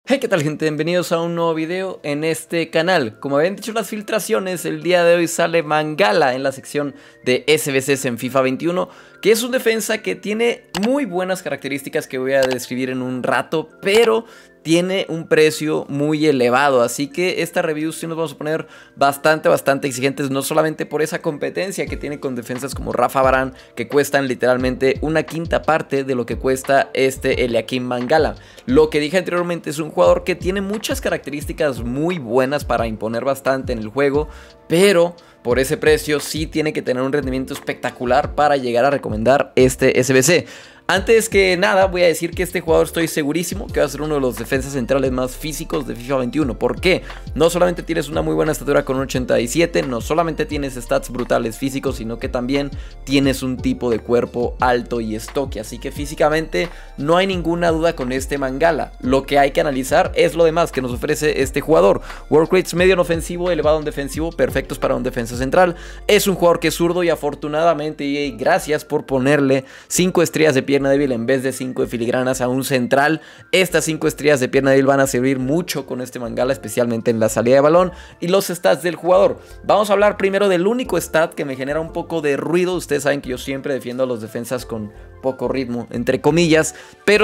Hey, ¿qué tal, gente? Bienvenidos a un nuevo video en este canal. Como habían dicho las filtraciones, el día de hoy sale Mangala en la sección de SBCs en FIFA 21, que es un defensa que tiene muy buenas características que voy a describir en un rato, pero tiene un precio muy elevado, así que esta review sí nos vamos a poner bastante exigentes, no solamente por esa competencia que tiene con defensas como Rafa Varane, que cuestan literalmente una quinta parte de lo que cuesta este Eliakim Mangala. Lo que dije anteriormente, es un jugador que tiene muchas características muy buenas para imponer bastante en el juego, pero por ese precio sí tiene que tener un rendimiento espectacular para llegar a recomendar este SBC. Antes que nada, voy a decir que este jugador estoy segurísimo que va a ser uno de los defensas centrales más físicos de FIFA 21. ¿Por qué? No solamente tienes una muy buena estatura con un 87, no solamente tienes stats brutales físicos, sino que también tienes un tipo de cuerpo alto y stocky. Así que físicamente no hay ninguna duda con este Mangala. Lo que hay que analizar es lo demás que nos ofrece este jugador. Work rates medio en ofensivo, elevado en defensivo, perfectos para un defensa central. Es un jugador que es zurdo y afortunadamente, y gracias por ponerle 5 estrellas de pierna débil en vez de 5 de filigranas a un central. Estas 5 estrellas de pierna débil van a servir mucho con este Mangala, especialmente en la salida de balón y los stats del jugador. Vamos a hablar primero del único stat que me genera un poco de ruido. Ustedes saben que yo siempre defiendo a los defensas con poco ritmo, entre comillas, pero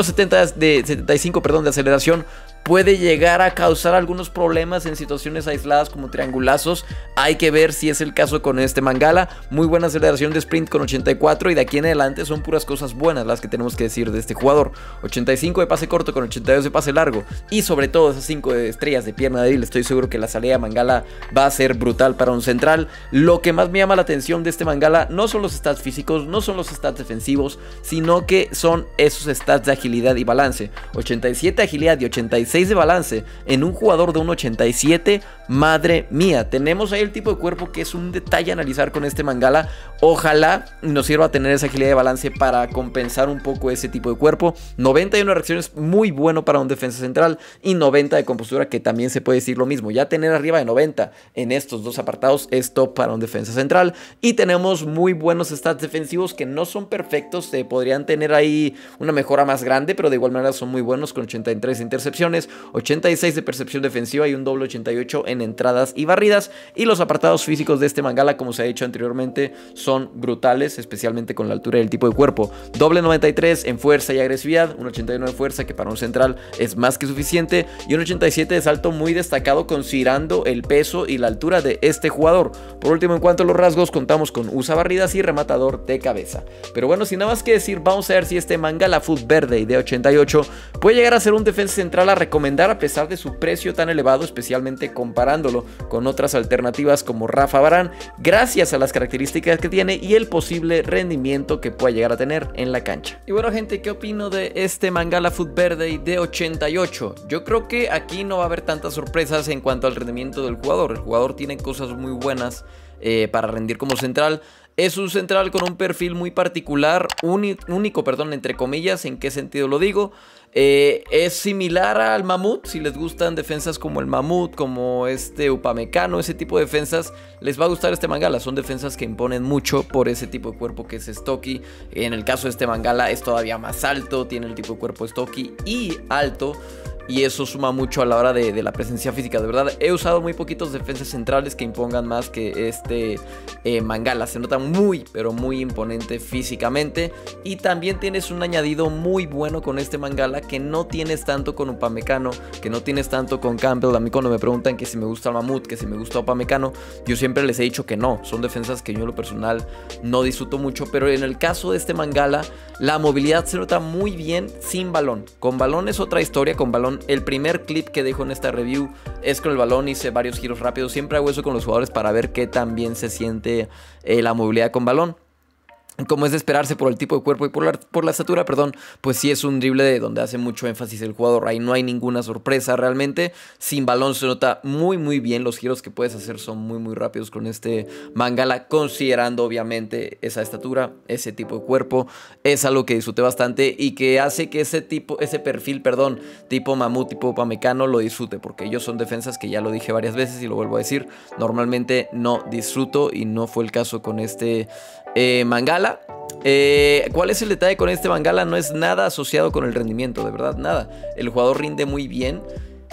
75 de aceleración puede llegar a causar algunos problemas en situaciones aisladas como triangulazos. Hay que ver si es el caso con este Mangala. Muy buena aceleración de sprint con 84, y de aquí en adelante son puras cosas buenas las que tenemos que decir de este jugador. 85 de pase corto con 82 de pase largo, y sobre todo esas 5 estrellas de pierna débil. Estoy seguro que la salida de Mangala va a ser brutal para un central. Lo que más me llama la atención de este Mangala no son los stats físicos, no son los stats defensivos, sino que son esos stats de agilidad y balance. 87 de agilidad y 86 de balance en un jugador de un 87, madre mía. Tenemos ahí el tipo de cuerpo que es un detalle a analizar con este Mangala. Ojalá nos sirva tener esa agilidad de balance para compensar un poco ese tipo de cuerpo. 91 reacciones, muy bueno para un defensa central, y 90 de compostura, que también se puede decir lo mismo. Ya tener arriba de 90 en estos dos apartados es top para un defensa central. Y tenemos muy buenos stats defensivos que no son perfectos, se podrían tener ahí una mejora más grande, pero de igual manera son muy buenos, con 83 intercepciones, 86 de percepción defensiva y un doble 88 en entradas y barridas. Y los apartados físicos de este Mangala, como se ha dicho anteriormente, son brutales, especialmente con la altura y el tipo de cuerpo. Doble 93 en fuerza y agresividad, un 89 de fuerza, que para un central es más que suficiente, y un 87 de salto muy destacado considerando el peso y la altura de este jugador. Por último, en cuanto a los rasgos, contamos con usa barridas y rematador de cabeza. Pero bueno, sin nada más que decir, vamos a ver si este Mangala Foot Verde de 88 puede llegar a ser un defensa central a recomendar a pesar de su precio tan elevado, especialmente comparándolo con otras alternativas como Rafa Varane, gracias a las características que tiene y el posible rendimiento que pueda llegar a tener en la cancha. Y bueno, gente, ¿qué opino de este Mangala Foot Verde de 88? Yo creo que aquí no va a haber tantas sorpresas en cuanto al rendimiento del jugador. El jugador tiene cosas muy buenas para rendir como central. Es un central con un perfil muy particular, único, entre comillas. ¿En qué sentido lo digo? Es similar al Mamut. Si les gustan defensas como el Mamut, como este Upamecano, ese tipo de defensas, les va a gustar este Mangala. Son defensas que imponen mucho por ese tipo de cuerpo que es stocky. En el caso de este Mangala es todavía más alto, tiene el tipo de cuerpo stocky y alto, y eso suma mucho a la hora de la presencia física. De verdad, he usado muy poquitos defensas centrales que impongan más que este Mangala. Se nota muy, pero muy imponente físicamente. Y también tienes un añadido muy bueno con este Mangala que no tienes tanto con Upamecano, que no tienes tanto con Campbell. A mí, cuando me preguntan que si me gusta el Mamut, que si me gusta Upamecano, yo siempre les he dicho que no. Son defensas que yo en lo personal no disfruto mucho. Pero en el caso de este Mangala, la movilidad se nota muy bien sin balón. Con balón es otra historia. Con balón, el primer clip que dejo en esta review es con el balón. Hice varios giros rápidos. Siempre hago eso con los jugadores para ver qué tan bien se siente la movilidad con balón. Como es de esperarse por el tipo de cuerpo y por la estatura, pues sí es un drible donde hace mucho énfasis el jugador. Ahí no hay ninguna sorpresa realmente. Sin balón se nota muy bien. Los giros que puedes hacer son muy rápidos con este Mangala, considerando obviamente esa estatura, ese tipo de cuerpo. Es algo que disfruté bastante y que hace que ese perfil, tipo Mamut, tipo Upamecano, lo disfrute, porque ellos son defensas que, ya lo dije varias veces y lo vuelvo a decir, normalmente no disfruto, y no fue el caso con este Mangala. ¿Cuál es el detalle con este Mangala? No es nada asociado con el rendimiento, de verdad, nada. El jugador rinde muy bien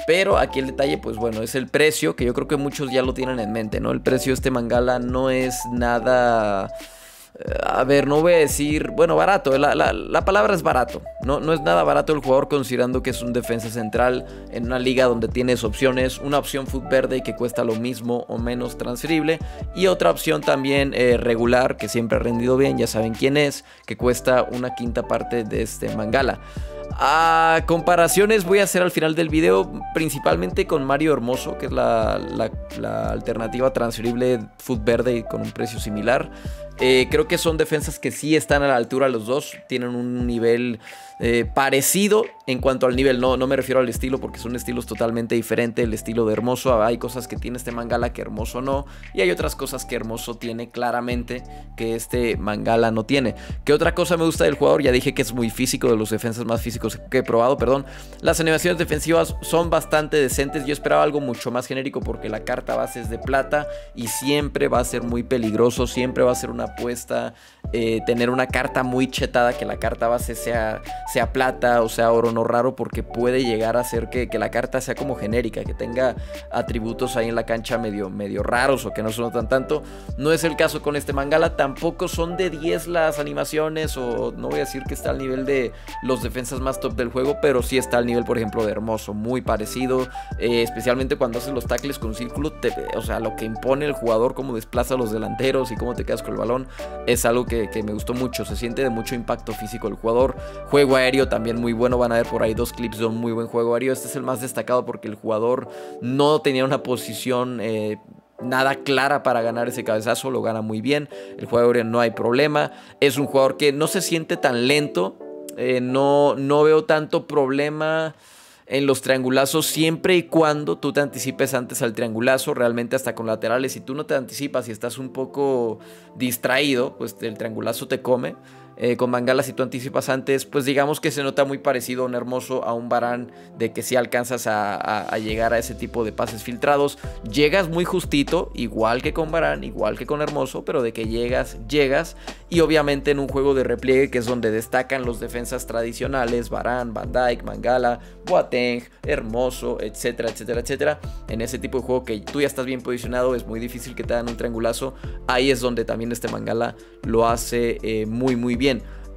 Pero aquí el detalle, pues bueno, es el precio, que yo creo que muchos ya lo tienen en mente, ¿no? El precio de este Mangala no es nada... A ver, no voy a decir... Bueno, barato, la palabra es barato. No es nada barato el jugador, considerando que es un defensa central en una liga donde tienes opciones. Una opción Foot Verde que cuesta lo mismo o menos transferible, y otra opción también regular, que siempre ha rendido bien, ya saben quién es, que cuesta una quinta parte de este Mangala. Comparaciones voy a hacer al final del video, principalmente con Mario Hermoso, que es la alternativa transferible Foot Verde con un precio similar. Creo que son defensas que sí están a la altura los dos, tienen un nivel parecido en cuanto al nivel, no me refiero al estilo porque son estilos totalmente diferentes. El estilo de Hermoso, hay cosas que tiene este Mangala que Hermoso no, y hay otras cosas que Hermoso tiene claramente que este Mangala no tiene. ¿Qué otra cosa me gusta del jugador? Ya dije que es muy físico, de los defensas más físicos que he probado, perdón. Las animaciones defensivas son bastante decentes. Yo esperaba algo mucho más genérico porque la carta base es de plata y siempre va a ser muy peligroso, siempre va a ser una apuesta tener una carta muy chetada, que la carta base sea plata o sea oro no raro, porque puede llegar a hacer que la carta sea como genérica, que tenga atributos ahí en la cancha medio raros o que no se notan tanto. No es el caso con este Mangala, tampoco son de 10 las animaciones, o no voy a decir que está al nivel de los defensas más top del juego, pero sí está al nivel, por ejemplo, de Hermoso, muy parecido, especialmente cuando haces los tackles con círculo, o sea, lo que impone el jugador, cómo desplaza a los delanteros y cómo te quedas con el balón, es algo que me gustó mucho. Se siente de mucho impacto físico el jugador. Juego aéreo también muy bueno, van a ver por ahí 2 clips de un muy buen juego aéreo. Este es el más destacado porque el jugador no tenía una posición nada clara para ganar ese cabezazo, lo gana muy bien. El juego aéreo no hay problema, es un jugador que no se siente tan lento, no veo tanto problema en los triangulazos, siempre y cuando tú te anticipes antes al triangulazo. Realmente hasta con laterales, si tú no te anticipas y estás un poco distraído, pues el triangulazo te come. Con Mangala, si tú anticipas antes, pues digamos que se nota muy parecido a un Hermoso, a un Varane, de que si alcanzas a llegar a ese tipo de pases filtrados, llegas muy justito, igual que con Varane, igual que con Hermoso, pero de que llegas. Y obviamente en un juego de repliegue, que es donde destacan los defensas tradicionales, Varane, Van Dijk, Mangala, Boateng, Hermoso, etcétera, etcétera, etcétera. En ese tipo de juego que tú ya estás bien posicionado, es muy difícil que te hagan un triangulazo. Ahí es donde también este Mangala lo hace muy bien.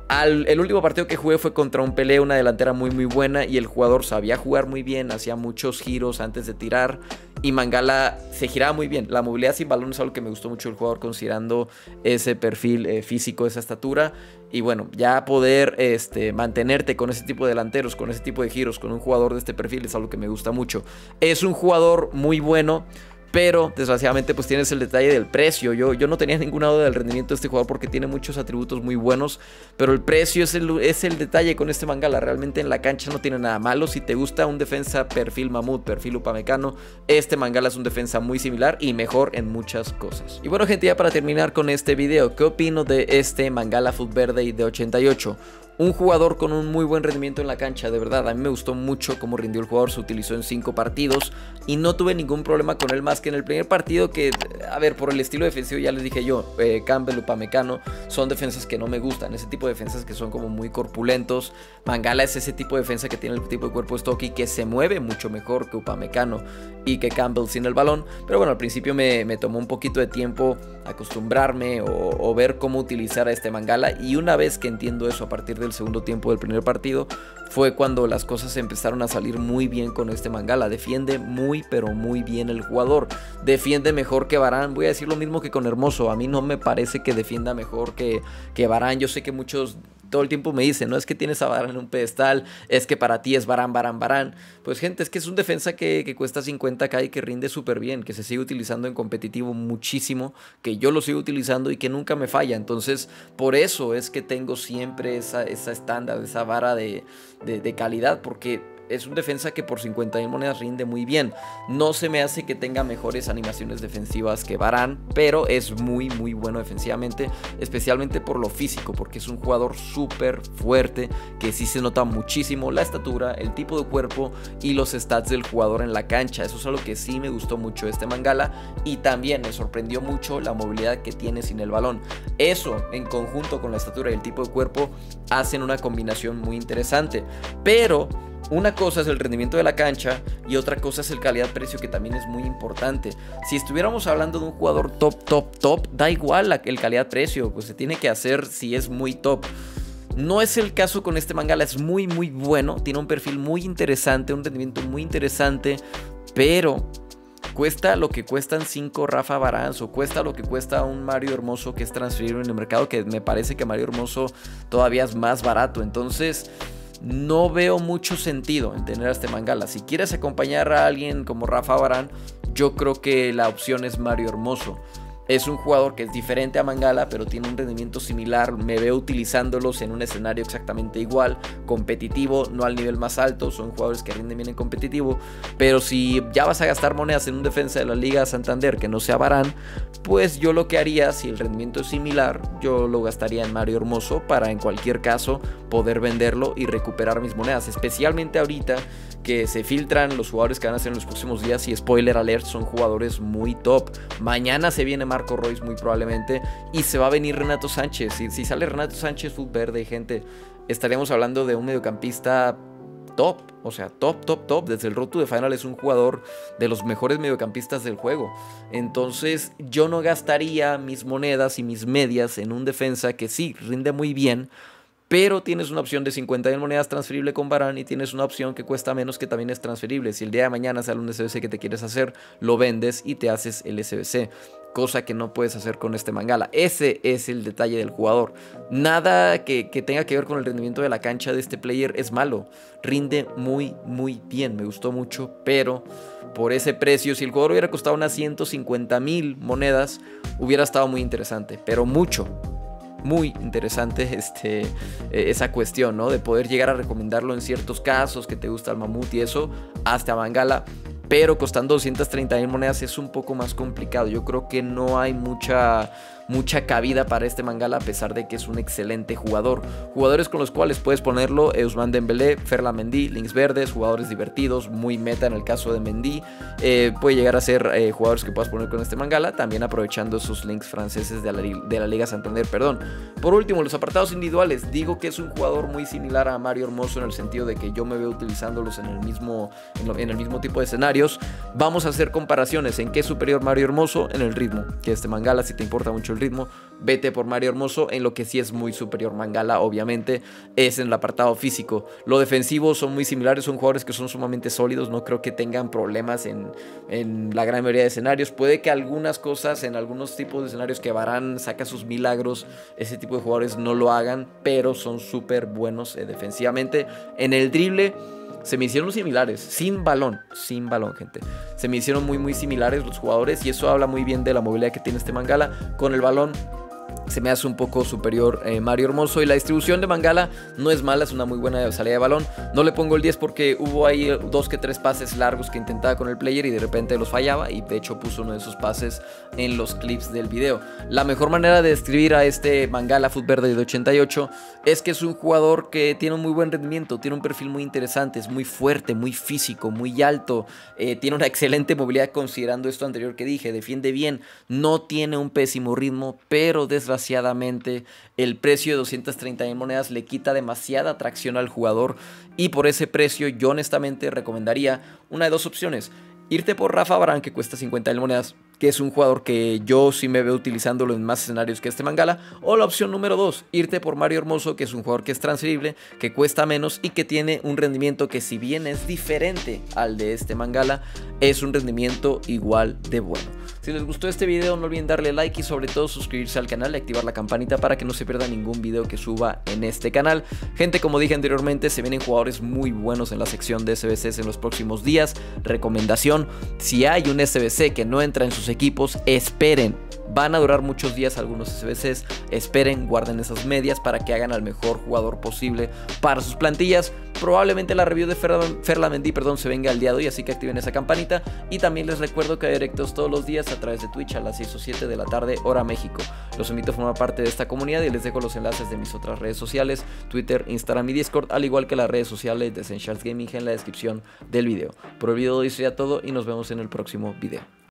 El último partido que jugué fue contra un Pelé, una delantera muy buena, y el jugador sabía jugar muy bien, hacía muchos giros antes de tirar, y Mangala se giraba muy bien. La movilidad sin balón es algo que me gustó mucho del jugador, considerando ese perfil físico, esa estatura. Y bueno, ya poder mantenerte con ese tipo de delanteros, con ese tipo de giros, con un jugador de este perfil, es algo que me gusta mucho. Es un jugador muy bueno, pero desgraciadamente pues tienes el detalle del precio. Yo no tenía ninguna duda del rendimiento de este jugador porque tiene muchos atributos muy buenos, pero el precio es el detalle con este Mangala. Realmente en la cancha no tiene nada malo. Si te gusta un defensa perfil Mamut, perfil Upamecano, este Mangala es un defensa muy similar y mejor en muchas cosas. Y bueno, gente, ya para terminar con este video, ¿qué opino de este Mangala Foot Verde de 88? Un jugador con un muy buen rendimiento en la cancha, de verdad. A mí me gustó mucho cómo rindió el jugador. Se utilizó en 5 partidos y no tuve ningún problema con él, más que en el primer partido, que, a ver, por el estilo defensivo ya les dije yo, Campbell, Upamecano son defensas que no me gustan. Ese tipo de defensas que son como muy corpulentos. Mangala es ese tipo de defensa que tiene el tipo de cuerpo stocky, que se mueve mucho mejor que Upamecano y que Campbell sin el balón. Pero bueno, al principio me tomó un poquito de tiempo acostumbrarme o ver cómo utilizar a este Mangala, y una vez que entiendo eso a partir del segundo tiempo del primer partido, fue cuando las cosas empezaron a salir muy bien con este Mangala. Defiende pero muy bien el jugador, defiende mejor que Varane. Voy a decir lo mismo que con Hermoso, a mí no me parece que defienda mejor que Varane. Yo sé que muchos todo el tiempo me dicen, no es que tienes a Varane en un pedestal, es que para ti es Varane. Pues gente, es que es un defensa que cuesta 50k y que rinde súper bien, que se sigue utilizando en competitivo muchísimo, que yo lo sigo utilizando y que nunca me falla. Entonces por eso es que tengo siempre esa estándar, esa vara de calidad, porque es un defensa que por 50,000 monedas rinde muy bien. No se me hace que tenga mejores animaciones defensivas que Varane, pero es muy bueno defensivamente, especialmente por lo físico, porque es un jugador súper fuerte, que sí se nota muchísimo la estatura, el tipo de cuerpo y los stats del jugador en la cancha. Eso es algo que sí me gustó mucho de este Mangala, y también me sorprendió mucho la movilidad que tiene sin el balón. Eso, en conjunto con la estatura y el tipo de cuerpo, hacen una combinación muy interesante. Pero Una cosa es el rendimiento de la cancha y otra cosa es el calidad-precio, que también es muy importante. Si estuviéramos hablando de un jugador top, da igual el calidad-precio, pues se tiene que hacer si es muy top. No es el caso con este Mangala, es muy bueno, tiene un perfil muy interesante, un rendimiento muy interesante, pero cuesta lo que cuestan 5 Rafa Varane, o cuesta lo que cuesta un Mario Hermoso que es transferible en el mercado, que me parece que Mario Hermoso todavía es más barato. Entonces no veo mucho sentido en tener a este Mangala. Si quieres acompañar a alguien como Rafa Varane, yo creo que la opción es Mario Hermoso. Es un jugador que es diferente a Mangala, pero tiene un rendimiento similar. Me veo utilizándolos en un escenario exactamente igual, competitivo, no al nivel más alto. Son jugadores que rinden bien en competitivo. Pero si ya vas a gastar monedas en un defensa de la Liga Santander que no sea Varane, pues yo lo que haría, si el rendimiento es similar, yo lo gastaría en Mario Hermoso para en cualquier caso poder venderlo y recuperar mis monedas. Especialmente ahorita que se filtran los jugadores que van a ser en los próximos días, y spoiler alert, son jugadores muy top. Mañana se viene Marco Reus muy probablemente, y se va a venir Renato Sánchez. Si sale Renato Sánchez, fut verde, gente, estaríamos hablando de un mediocampista top, o sea, top. Desde el Road to the Final es un jugador de los mejores mediocampistas del juego. Entonces yo no gastaría mis monedas y mis medias en un defensa que sí rinde muy bien, pero tienes una opción de 50.000 monedas transferible con Varane, y tienes una opción que cuesta menos que también es transferible. Si el día de mañana sale un SBC que te quieres hacer, lo vendes y te haces el SBC, cosa que no puedes hacer con este Mangala. Ese es el detalle del jugador. Nada que tenga que ver con el rendimiento de la cancha de este player es malo. Rinde muy bien, me gustó mucho, pero por ese precio, si el jugador hubiera costado unas 150.000 monedas, hubiera estado muy interesante, pero muy interesante esa cuestión, ¿no? De poder llegar a recomendarlo en ciertos casos, que te gusta el mamut y eso, hasta Mangala. Pero costando 230.000 monedas es un poco más complicado. Yo creo que no hay mucha cabida para este Mangala, a pesar de que es un excelente jugador. Jugadores con los cuales puedes ponerlo: Ousmane Dembélé, Ferland Mendy, links verdes, jugadores divertidos, muy meta en el caso de Mendy. Puede llegar a ser jugadores que puedas poner con este Mangala, también aprovechando esos links franceses de la Liga Santander, perdón. Por último, los apartados individuales. Digo que es un jugador muy similar a Mario Hermoso, en el sentido de que yo me veo utilizándolos en el mismo tipo de escenarios. Vamos a hacer comparaciones. ¿En qué es superior Mario Hermoso? En el ritmo, que este Mangala. Si te importa mucho el ritmo, vete por Mario Hermoso. En lo que sí es muy superior Mangala, obviamente, es en el apartado físico. Lo defensivo son muy similares, son jugadores que son sumamente sólidos. No creo que tengan problemas en la gran mayoría de escenarios. Puede que algunas cosas, en algunos tipos de escenarios que Varane saca sus milagros, ese tipo de jugadores no lo hagan, pero son súper buenos defensivamente. En el drible se me hicieron similares, sin balón, gente. Se me hicieron muy similares los jugadores, y eso habla muy bien de la movilidad que tiene este Mangala. Con el balón se me hace un poco superior Mario Hermoso, y la distribución de Mangala no es mala, es una muy buena salida de balón. No le pongo el 10 porque hubo ahí 2 que 3 pases largos que intentaba con el player y de repente los fallaba, y de hecho puso uno de esos pases en los clips del video. La mejor manera de describir a este Mangala fut verde de 88 es que es un jugador que tiene un muy buen rendimiento, tiene un perfil muy interesante, es muy fuerte, muy físico, muy alto, tiene una excelente movilidad considerando esto anterior que dije, defiende bien, no tiene un pésimo ritmo, pero desgraciadamente el precio de 230.000 monedas le quita demasiada atracción al jugador, y por ese precio yo honestamente recomendaría una de dos opciones: irte por Rafa Varane, que cuesta 50.000 monedas, que es un jugador que yo sí me veo utilizándolo en más escenarios que este Mangala. O la opción número 2, irte por Mario Hermoso, que es un jugador que es transferible, que cuesta menos y que tiene un rendimiento que, si bien es diferente al de este Mangala, es un rendimiento igual de bueno. Si les gustó este video, no olviden darle like y sobre todo suscribirse al canal y activar la campanita para que no se pierda ningún video que suba en este canal. Gente, como dije anteriormente, se vienen jugadores muy buenos en la sección de SBCs en los próximos días. Recomendación: si hay un SBC que no entra en sus equipos, esperen. Van a durar muchos días algunos SBCs, esperen, guarden esas medias para que hagan al mejor jugador posible para sus plantillas. Probablemente la review de Ferland Mendy, se venga el día de hoy, así que activen esa campanita. Y también les recuerdo que hay directos todos los días a través de Twitch a las 6 o 7 de la tarde, hora México. Los invito a formar parte de esta comunidad y les dejo los enlaces de mis otras redes sociales, Twitter, Instagram y Discord, al igual que las redes sociales de Essentials Gaming en la descripción del video. Por el video de hoy sería todo y nos vemos en el próximo video.